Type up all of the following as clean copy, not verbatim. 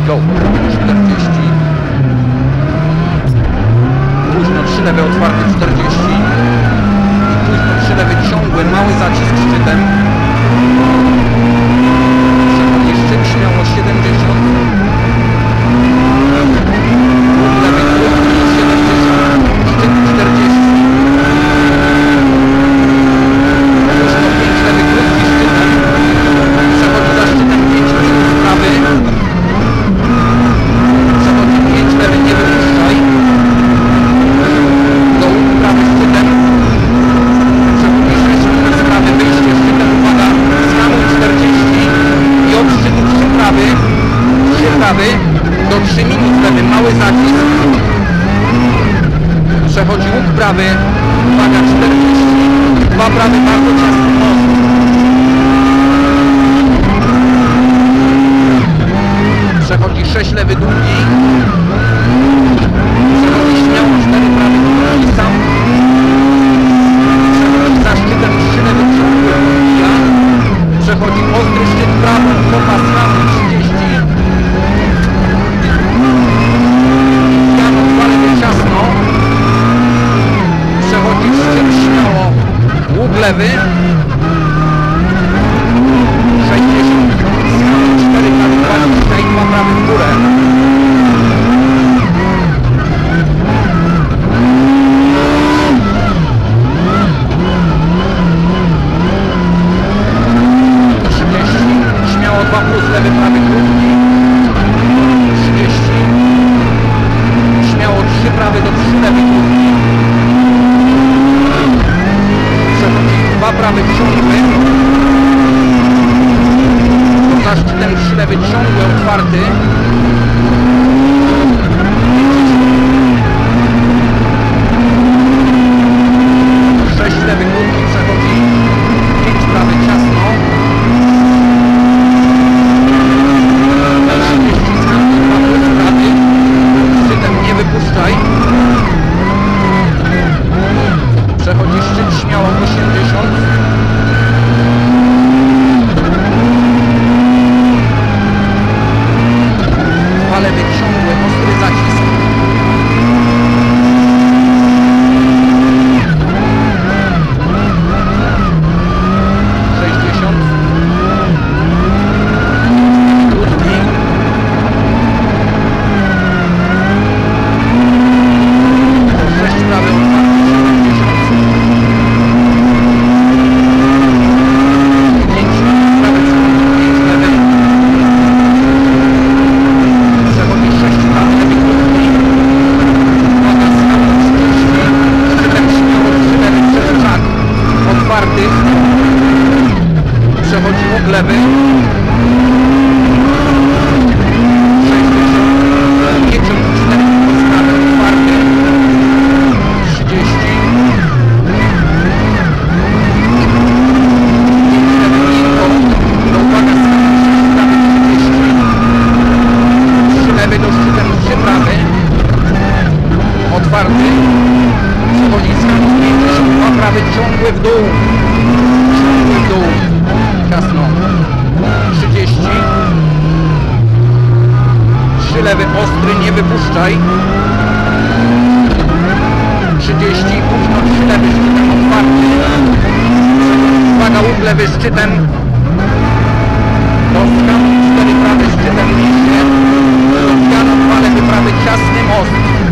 go, 40. Późno 3 lewy otwarty, 40. Późno 3 lewy ciągły, mały zacisk szczytem. Przechodzi szczyt, śmiało 70. Lewy krótki, 70. Szczyt 40. Późno 5 lewy krótki szczytem. Przechodzi za szczytem 5 minus prawy. Przechodzi 5 lewy, nie wypuszczaj. Do prawy szczytem. Przechodzi 6 minus prawy, wyjście szczytem, uwaga, zhamuj 40 i od szczytu 3 prawy do 3 minus lewy, mały zacisk. Przechodzi łuk prawy, uwaga 40, 2 prawy, bardzo ciasny most. Przechodzi 6 lewy długi. Przechodzi śmiało 4 prawy długi sam. Przechodzi za szczytem 3 lewy ciągły odbija. Przechodzi ostry szczyt prawy, kopa z prawy 30. Piano 2 lewy ciasno. Przechodzi szczyt śmiało, łuk lewy. 60. 4 prawy, 20 i 2 prawy w górę. Śmiało 2 plus lewy, prawy krótki. 30. Śmiało 3 prawy do 3 lewy krótki. Przechodzi 2 prawy ciągły. Za szczytem 3 lewy ciągły otwarty. 6 lewy krótki przechodzi. 5 prawy ciasno. 30 skarbów, 2 plus prawy. Szczytem nie wypuszczaj. Przechodzi szczyt śmiało 80. Ale wyciągły, ostry zacisk. 60. Krótki. 6 prawy otwarty, 70. 5 prawy, 5 lewy. Przechodzi 6 prawy, lewy krótki. Uwaga, zhamuj 30. Szczytem śmiało 3 lewy, przerzeczak otwarty. Przechodzi łuk lewy. 60. Mieczem 4 podstawy otwarty. 30. 5 lewy miękko. No uwaga, zhamuj 6 prawy, 30. 3 lewy do szczytem 3 prawy. Otwarty. Przechodzi zhamuj 52 prawy, ciągły w dół. Ciągły w dół. Ciasno. 30. 3 lewy ostry, nie wypuszczaj. 30. Późno 3 lewy szczytem otwarty. Uwaga, łuk lewy szczytem. Do skamu 4 prawy szczytem niżej. Do piano 2 lewy prawy, ciasny most.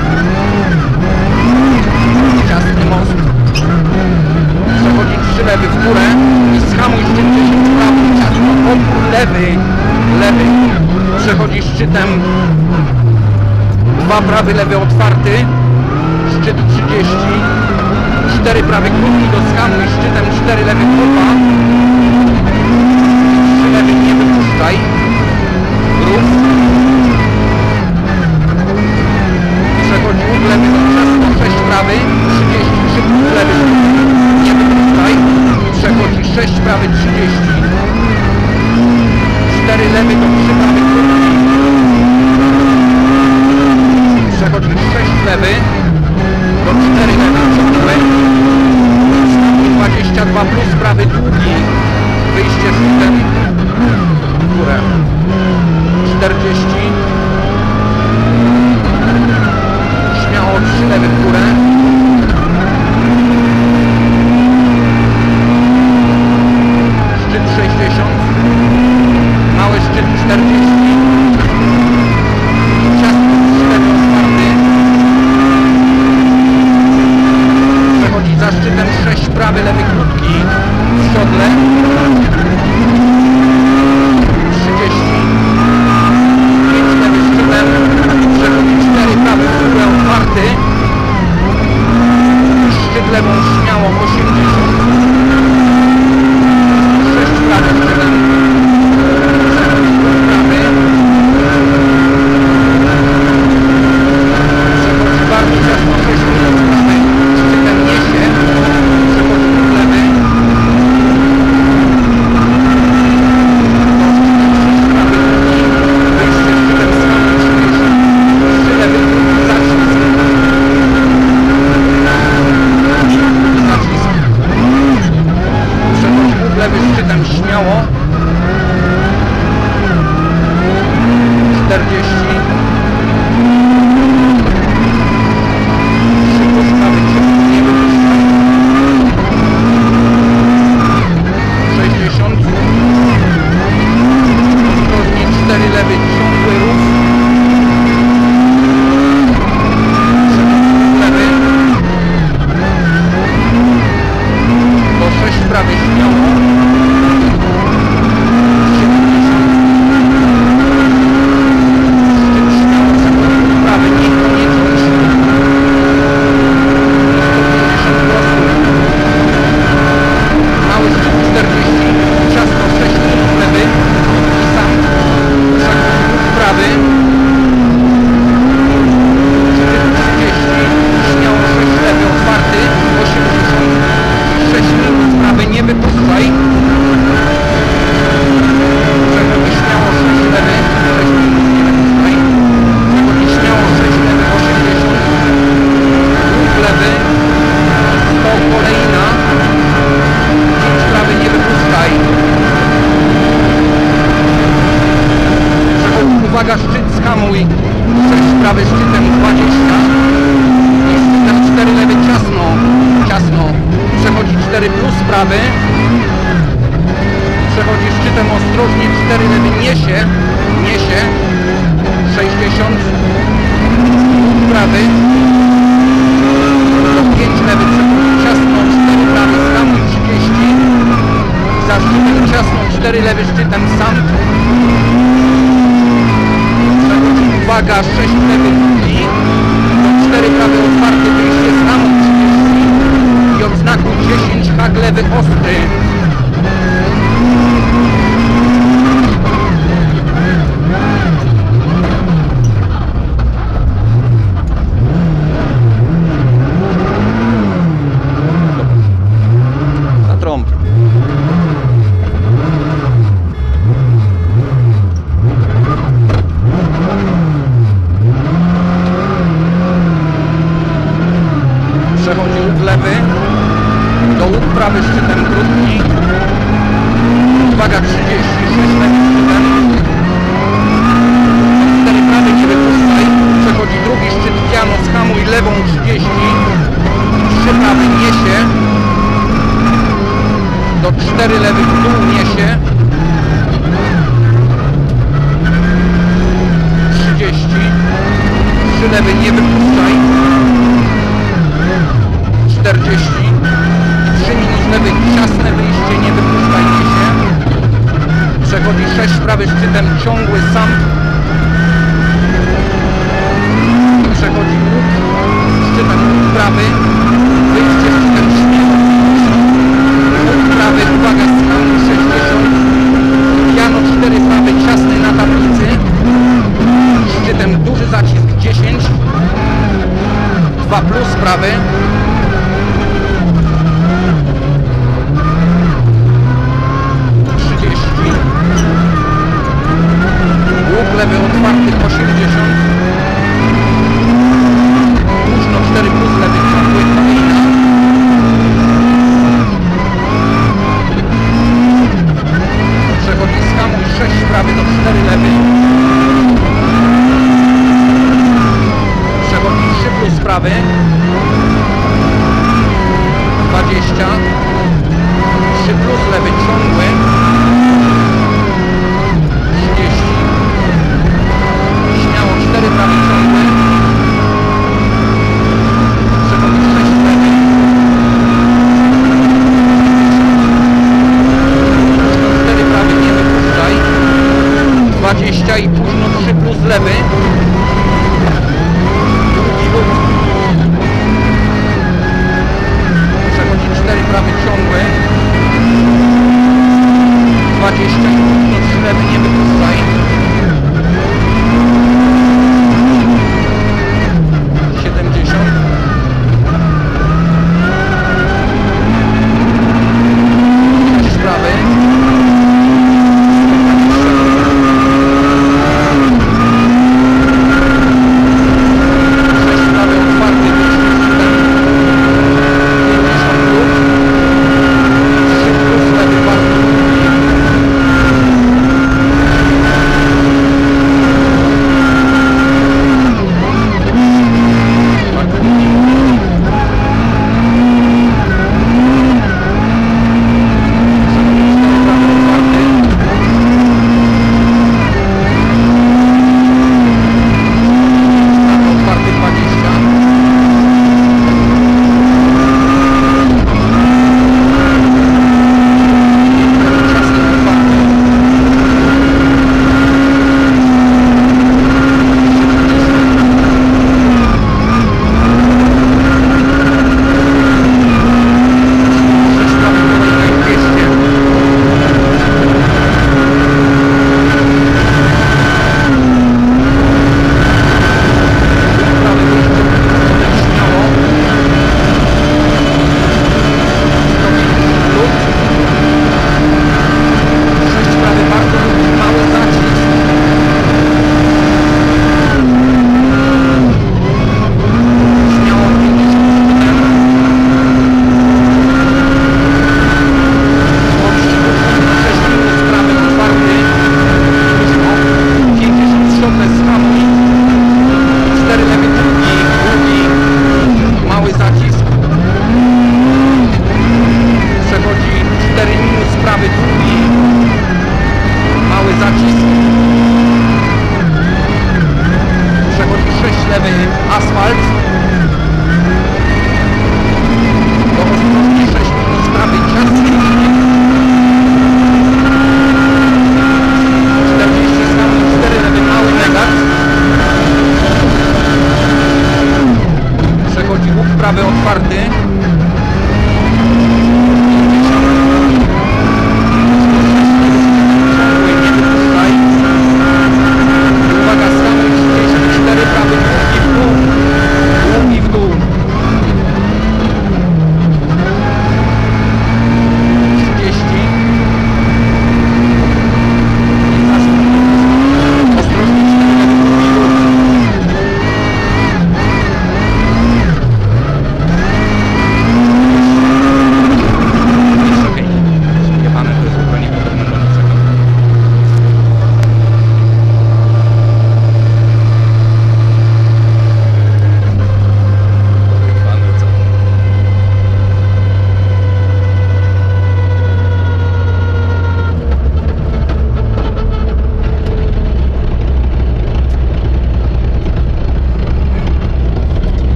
Ciasny most. Przechodzi 3 lewy w górę i zhamuj szczyt 10 prawy, ciasno. Opór lewy, lewy. Przechodzi szczytem 2 prawy, lewy otwarty. Szczyt 30. 4 prawy krótki do skamu i szczytem 4 lewy kopa. 3 lewy nie wypuszczaj. Grób. Przechodzi łuk lewy do ciasno, 6 prawy. 33 plus lewy nie wypuszczaj. Przechodzi 6 prawy, 30. 4 lewy do 3 prawy krótki. Przechodzi 6 lewy do 4 lewy ciągłe. 22 plus prawy długi. Wyjście szczytem w górę. 40. lewy w górę. Szczyt 60. Mały szczyt 40. Ciasno lewy otwarty. Przechodzi za szczytem 6 prawy, lewy krótki. W siodle. 30. 5 lewy szczytem. Przechodzi 4 prawy, w górę otwarty. Szczyt lewą śmiało 80. 6 prawy szczytem. Przechodzi prawy. Przechodzi bardzo ciasno 6 minut prawy. Szczytem niesie. Przechodzi lewy. Lewy szczytem śmiało 40. Szybko sprawy nie wypuszczaj 60. Ostrożnie 4 lewy ciągły ruch. Lewy do 6 prawy śmiało. Nie wypuszczaj. Przechodzi śmiało 6 lewy, 6 minut, nie wypuszczaj. Przechodzi śmiało 6 lewy, 80. Ruch lewy, 100 kolejna. 5 prawy, nie wypuszczaj. Przechodzi, uwaga, szczyt, skamuj. 6 prawy, szczytem 20. I szczytem 4 lewy, ciasno. Ciasno. Przechodzi 4 plus prawy. Przechodzi szczytem ostrożnie 4 lewy, niesie. Niesie. 60. Prawy. 5 lewy, przechodzi ciasno 4 prawy, skamuj 30. Za szczytem ciasno 4 lewy, szczytem sam. Przechodzi, uwaga, 6 lewy, drugi. 4 prawy, otwarty, wyjście, skamuj 30. I odznakuj 10, hak lewy ostry. Na trąb. Przechodzi łuk lewy. Do łuk prawy szczytem krótki. Uwaga 30, 6 lewy szczytem. 4 prawy, nie wypuszczaj. Przechodzi drugi szczyt piano, schamuj lewą 30. 3 prawy niesie. Do 4 lewy w dół niesie. 30. 3 lewy, nie wypuszczaj. 40. 3 minus lewy, ciasne wyjście, nie wypuszczaj, niesie. Przechodzi 6 prawy szczytem, ciągły sam. Przechodzi łuk, szczytem łuk prawy. Wyjście szczytem śmiało. Łuk prawy, uwaga, skam 60. Piano 4 prawy, ciasny na tablicy. Szczytem duży zacisk 10. 2 plus prawy. 30. Łuk lewy otwarty 80. Późno 4 plus lewy ciągły kolejna. Przechodzi skamuj 6 prawy do 4 lewy. Przechodzi 3 plus prawy. i późno 3 plus lewy.